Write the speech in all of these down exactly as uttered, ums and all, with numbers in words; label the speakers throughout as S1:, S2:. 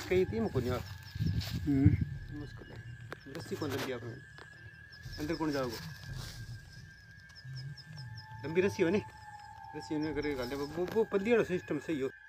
S1: कही थी मुझको यार मुश्किल है रस्सी कौन लग गया आपने अंदर कौन जाओगे लंबी रस्सी हो नहीं रस्सी में करेगा वो वो पल्ली वाला सिस्टम सही हो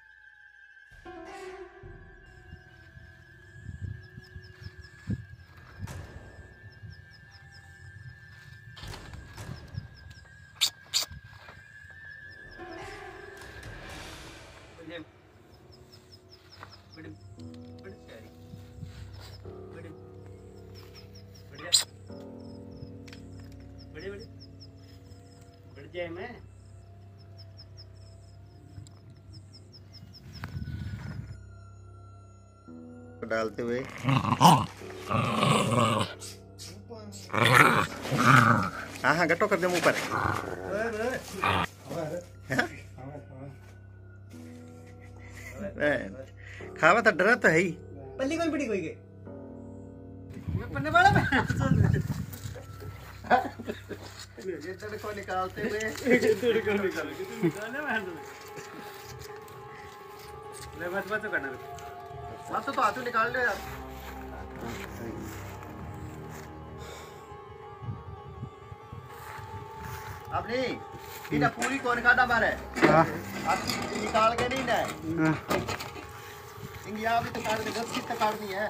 S1: बड़े बड़े बढ़ जाए मैं
S2: डालते हुए हाँ हाँ गट्टो कर दे मुंह पर खावा तो डरा तो है ही
S1: पल्ली कोई बड़ी कोई के पन्ने वाला मैं
S2: ये तड़को निकालते हुए
S1: तड़को निकालो कितने निकालने मैं ले बस बस करना
S2: बस तो हाथों निकाल लो यार अब नहीं इना पूरी कौन काटा मारे हां अब निकाल के नहीं ना हां इंगिया भी तो काट दे दस कितना काटनी है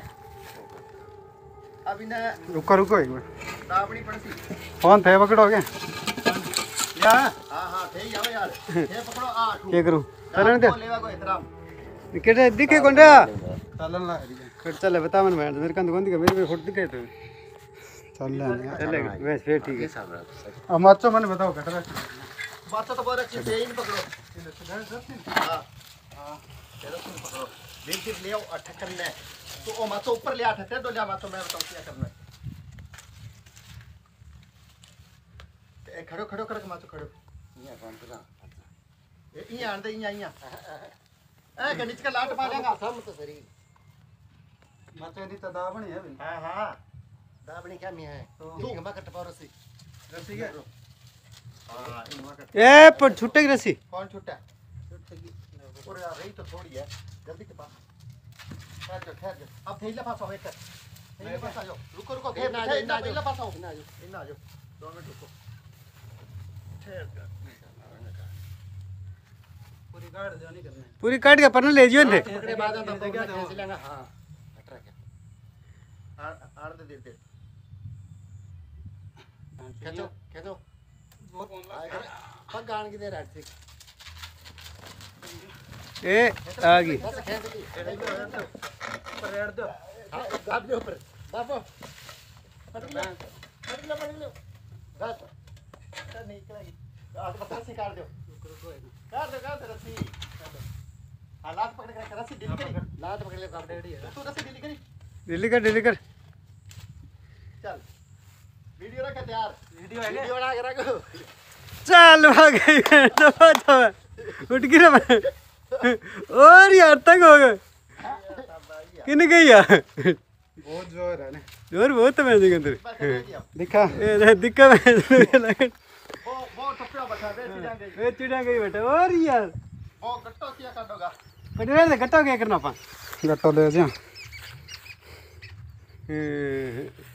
S2: अब इन्हें
S1: रुको रुको एक मिनट
S2: दाबड़ी पड़ती
S1: फोन थे पकड़ो क्या या
S2: हां हां थे जाओ यार थे पकड़ो आ
S1: क्या करूं चलन दे
S2: लेवा को इतराम
S1: केटे दिखे कौन रे चलन ला कट चले बता मन मैं मेरे कंद कौन दिखे मेरे में फोटो दिखे तो चल ले चलेगा बस फिर ठीक है अब माचो मैंने बताओ कट रहा
S2: माचो तो बहुत अच्छे से इन पकड़ो हां हां चलो तुम पकड़ो बिल्कुल ले आओ अटकन ले तो ओ माचो ऊपर ले आठे दो ले माचो मैं बताऊं क्या करना है खड़ो खड़ो कर माचो खड़ो ये कौन पड़ा ये ये आंदे ये आइया ए गणित का लाट मारेगा सब तो सरी
S1: माचो दी तो दाबणी है
S2: हां हां दाबणी क्या में है ठीक है कट पाओ रस्सी
S1: रस्सी क्या
S2: हां इनवा कट
S1: ए पर छुट्टे की रस्सी
S2: कौन छुट्टा छुट्टी और यार रही तो थोड़ी है जल्दी के पास ठहर जा ठहर जा अब थैला पास आओ एक थैला पास आ जाओ रुको रुको घेर ना थैला थैला पास आओ ना आ जाओ इन आ जाओ दो मिनट रुको ठहर जा
S1: पूरी काट दो नहीं करना पूरी काट के पर ले जियो ने
S2: पकड़े बाद में तो क्या खींच लेना हां हट रहा क्या आड़ आड़ दे दे खींचो खींचो वो कौन ला पग गान की दे रहा है
S1: ए आ गई
S2: बस खेल ली ऊपर रेड दो हां दाब दे ऊपर दाबो पकड़ लो पकड़ लो पकड़ लो बस चल निकलेगी आज बस रस्सी काट दो काट दो काट दो रस्सी हां लात पकड़ के रस्सी ढीली करी लात पकड़ ले काट रेडी है तू रस्सी ढीली करी
S1: दिल्ली कर दिल्ली कर
S2: चल वीडियो रख तैयार वीडियो है वीडियो बना के रखो
S1: चल भाग गई तो तो उठ गिरा मैं और यार तक हो गए किन गई यार
S2: बहुत जोर है ना
S1: जोर बहुत है मैजिक अंदर
S2: दिखा
S1: ए दिक्का मैं
S2: वो वो टपड़ा बैठा दे चिड़ा गई
S1: ए चिड़ा गई बेटा और यार
S2: वो गट्टो किया काटोगा
S1: पड़े रहने गट्टा क्या करना अपन गट्टो ले जा